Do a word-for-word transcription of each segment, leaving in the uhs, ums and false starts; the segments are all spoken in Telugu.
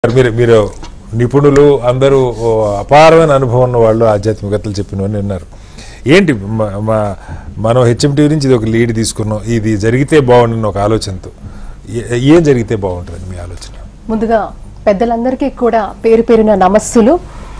మీరు మీరు నిపుణులు అందరూ అపారమైన అనుభవం ఉన్న వాళ్ళు ఆధ్యాత్మికతలు చెప్పినవన్నీ ఉన్నారు. ఏంటి మనం హెచ్ఎంటీ నుంచి ఇది ఒక లీడ్ తీసుకున్నాం, ఇది జరిగితే బాగుండని ఒక ఆలోచనతో ఏం జరిగితే బాగుంటుంది మీ ఆలోచన? ముందుగా పెద్దలందరికీ కూడా పేరు పేరున నమస్సులు.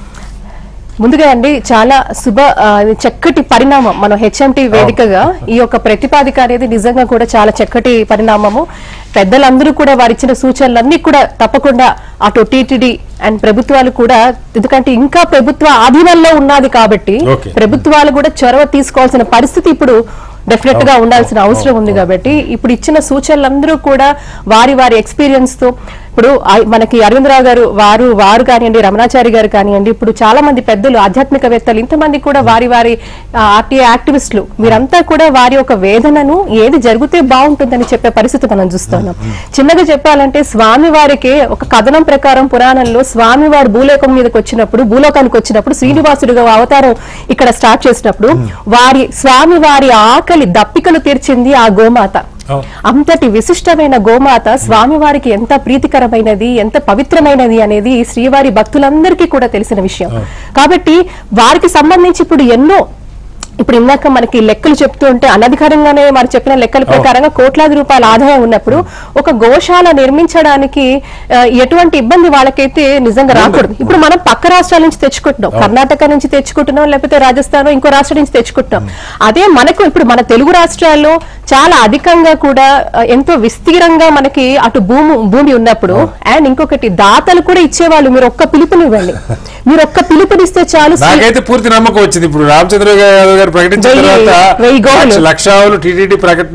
ముందుగా అండి చాలా శుభ చక్కటి పరిణామం మనం హెచ్ఎంటీ వేదికగా ఈ యొక్క ప్రతిపాదిక అనేది నిజంగా కూడా చాలా చక్కటి పరిణామము. పెద్దలందరూ కూడా వారు ఇచ్చిన సూచనలన్నీ కూడా తప్పకుండా అటు టీటీడీ అండ్ ప్రభుత్వాలు కూడా, ఎందుకంటే ఇంకా ప్రభుత్వ ఆధీనంలో ఉన్నది కాబట్టి ప్రభుత్వాలు కూడా చొరవ తీసుకోవాల్సిన పరిస్థితి ఇప్పుడు డెఫినెట్ గా ఉండాల్సిన అవసరం ఉంది. కాబట్టి ఇప్పుడు ఇచ్చిన సూచనలందరూ కూడా వారి వారి ఎక్స్పీరియన్స్ తో, ఇప్పుడు మనకి అరవిందరావు గారు వారు వారు కానివ్వండి, రమణాచారి గారు కానివ్వండి, ఇప్పుడు చాలా మంది పెద్దలు ఆధ్యాత్మికవేత్తలు ఇంతమంది కూడా వారి వారి ఆర్టీఐ యాక్టివిస్టులు మీరంతా కూడా వారి యొక్క వేదనను ఏది జరిగితే బాగుంటుందని చెప్పే పరిస్థితి మనం చూస్తున్నాం. చిన్నగా చెప్పాలంటే స్వామి వారికి ఒక కథనం ప్రకారం పురాణంలో స్వామి వారు భూలోకం మీదకి వచ్చినప్పుడు భూలోకానికి వచ్చినప్పుడు శ్రీనివాసుడిగా అవతారం ఇక్కడ స్టార్ట్ చేసినప్పుడు వారి స్వామి వారి ఆకలి దప్పికలు తీర్చింది ఆ గోమాత. అంతటి విశిష్టమైన గోమాత స్వామివారికి ఎంత ప్రీతికరమైనది, ఎంత పవిత్రమైనది అనేది శ్రీవారి భక్తులందరికీ కూడా తెలిసిన విషయం. కాబట్టి వారికి సంబంధించి ఇప్పుడు ఎన్నో, ఇప్పుడు ఇందాక మనకి లెక్కలు చెప్తూ ఉంటే అనధికారంగానే మరి చెప్పిన లెక్కల ప్రకారంగా కోట్లాది రూపాయల ఆదాయం ఉన్నప్పుడు ఒక గోశాల నిర్మించడానికి ఎటువంటి ఇబ్బంది వాళ్ళకైతే నిజంగా రాకూడదు. ఇప్పుడు మనం పక్క రాష్ట్రాల నుంచి తెచ్చుకుంటున్నాం, కర్ణాటక నుంచి తెచ్చుకుంటున్నాం, లేకపోతే రాజస్థాన్ ఇంకో రాష్ట్రం నుంచి తెచ్చుకుంటున్నాం. అదే మనకు ఇప్పుడు మన తెలుగు రాష్ట్రాల్లో చాలా అధికంగా కూడా ఎంతో విస్తీర్ణంగా మనకి అటు భూమి భూమి ఉన్నప్పుడు అండ్ ఇంకొకటి దాతలు కూడా ఇచ్చేవాళ్ళు. మీరు ఒక్క పిలుపునివ్వండి, మీరు ఒక్క పిలుపునిస్తే చాలు. నాకైతే పూర్తి నమ్మకం వచ్చింది. ఇప్పుడు రామచంద్ర గారు ప్రకటించిన తర్వాత లక్షలు టీటీడీ ప్రకటన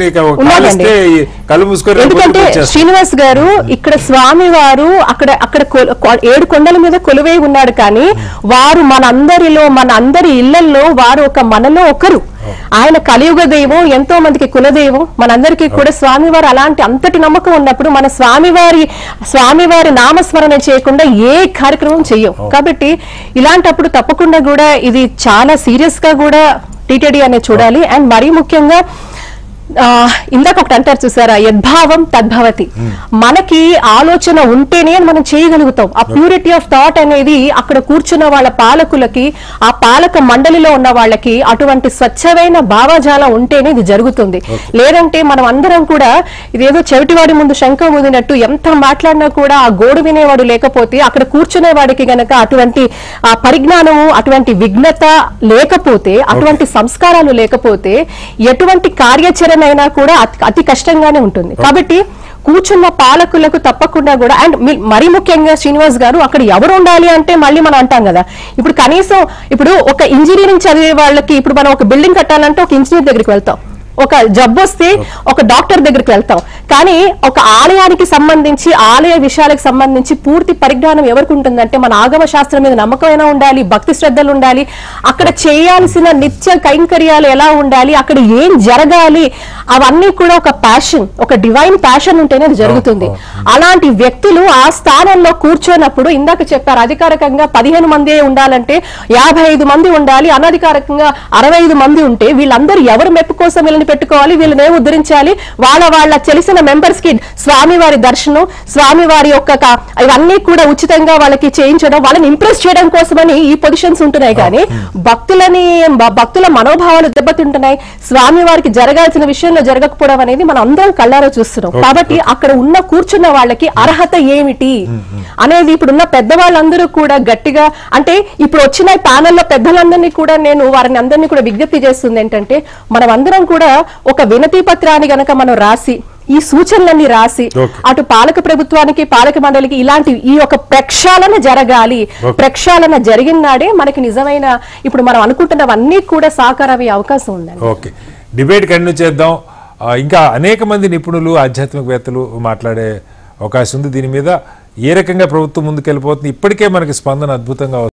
కళ్ళు మూసుకొని, ఎందుకంటే శ్రీనివాస్ గారు ఇక్కడ స్వామి వారు అక్కడ అక్కడ ఏడు కొండల మీద కొలువై ఉన్నాడు. కానీ వారు మనందరిలో మన అందరి ఇళ్లలో వారు ఒక మనలో ఒకరు. ఆయన కలియుగ దైవం, ఎంతో మందికి కులదైవం, మనందరికీ కూడా స్వామివారు అలాంటి అంతటి నమ్మకం ఉన్నప్పుడు మన స్వామివారి స్వామివారి నామస్మరణ చేయకుండా ఏ కార్యక్రమం చెయ్యం. కాబట్టి ఇలాంటప్పుడు తప్పకుండా కూడా ఇది చాలా సీరియస్ గా కూడా టీటీడీ అనేది చూడాలి. అండ్ మరీ ముఖ్యంగా ఇందాక ఒకటి అంటారు చూసారా, యద్భావం తద్భవతి. మనకి ఆలోచన ఉంటేనే మనం చేయగలుగుతాం. ఆ ప్యూరిటీ ఆఫ్ థాట్ అనేది అక్కడ కూర్చున్న వాళ్ళ పాలకులకి, ఆ పాలక మండలిలో ఉన్న వాళ్ళకి అటువంటి స్వచ్ఛమైన భావజాలం ఉంటేనే ఇది జరుగుతుంది. లేదంటే మనం అందరం కూడా ఇదేదో చెవిటివాడి ముందు శంఖం ఊదినట్టు ఎంత మాట్లాడినా కూడా ఆ గోడు వినేవాడు లేకపోతే, అక్కడ కూర్చునే వాడికి గనక అటువంటి ఆ పరిజ్ఞానము, అటువంటి విఘ్నత లేకపోతే, అటువంటి సంస్కారాలు లేకపోతే ఎటువంటి కార్యాచరణ అయినా కూడా అతి కష్టంగానే ఉంటుంది. కాబట్టి కూర్చున్న పాలకులకు తప్పకుండా కూడా, అండ్ మరీ ముఖ్యంగా శ్రీనివాస్ గారు అక్కడ ఎవరు ఉండాలి అంటే మళ్ళీ మనం అంటాం కదా, ఇప్పుడు కనీసం ఇప్పుడు ఒక ఇంజనీరింగ్ చదివే వాళ్ళకి ఇప్పుడు మనం ఒక బిల్డింగ్ కట్టాలంటే ఒక ఇంజనీర్ దగ్గరికి వెళ్తాం, ఒక జబ్బు వస్తే ఒక డాక్టర్ దగ్గరికి వెళ్తాం. కానీ ఒక ఆలయానికి సంబంధించి, ఆలయ విషయాలకు సంబంధించి పూర్తి పరిజ్ఞానం ఎవరికి ఉంటుందంటే మన ఆగమ శాస్త్రం మీద నమ్మకమైనా ఉండాలి, భక్తి శ్రద్ధలు ఉండాలి, అక్కడ చేయాల్సిన నిత్య కైంకర్యాలు ఎలా ఉండాలి, అక్కడ ఏం జరగాలి, అవన్నీ కూడా ఒక ప్యాషన్, ఒక డివైన్ ప్యాషన్ ఉంటేనే అది జరుగుతుంది. అలాంటి వ్యక్తులు ఆ స్థానంలో కూర్చోనప్పుడు, ఇందాక చెప్పారు అధికారికంగా పదిహేను మంది ఉండాలంటే యాభై ఐదు మంది ఉండాలి, అనధికారికంగా అరవై ఐదు మంది ఉంటే వీళ్ళందరూ ఎవరు మెప్పు కోసం వీళ్ళని పెట్టుకోవాలి, వీళ్ళని ఉద్ధరించాలి, వాళ్ళ వాళ్ళ తెలిసిన మెంబర్స్ కి స్వామివారి దర్శనం, స్వామివారి యొక్క ఇవన్నీ కూడా ఉచితంగా వాళ్ళకి చేయించడం, వాళ్ళని ఇంప్రెస్ చేయడం కోసమని ఈ పొజిషన్స్ ఉంటున్నాయి. కానీ భక్తులని భక్తుల మనోభావాలు దెబ్బతింటున్నాయి. స్వామివారికి జరగాల్సిన విషయంలో జరగకపోవడం అనేది మనం అందరం కళ్ళారో చూస్తున్నాం. కాబట్టి అక్కడ ఉన్న కూర్చున్న వాళ్ళకి అర్హత ఏమిటి అనేది ఇప్పుడున్న పెద్దవాళ్ళందరూ కూడా గట్టిగా, అంటే ఇప్పుడు వచ్చిన ప్యానెల్లో పెద్దలందరినీ కూడా నేను వారిని అందరినీ కూడా విజ్ఞప్తి చేస్తుంది ఏంటంటే, మనం అందరం కూడా ఒక వినతి పత్రాన్ని గనక మనం రాసి, ఈ సూచనలన్నీ రాసి అటు పాలక ప్రభుత్వానికి, పాలక మండలికి ఇలాంటి ఈ యొక్క ప్రక్షాళన జరగాలి. ప్రక్షాళన జరిగిన నాడే మనకి నిజమైన ఇప్పుడు మనం అనుకుంటున్నవన్నీ కూడా సాకారమయ్యే అవకాశం ఉందండి. ఓకే, డిబేట్ కంటిన్యూ చేద్దాం. ఇంకా అనేక మంది నిపుణులు, ఆధ్యాత్మికవేత్తలు మాట్లాడే అవకాశం ఉంది దీని మీద. ఏ రకంగా ప్రభుత్వం ముందుకెళ్ళిపోతుంది, ఇప్పటికే మనకి స్పందన అద్భుతంగా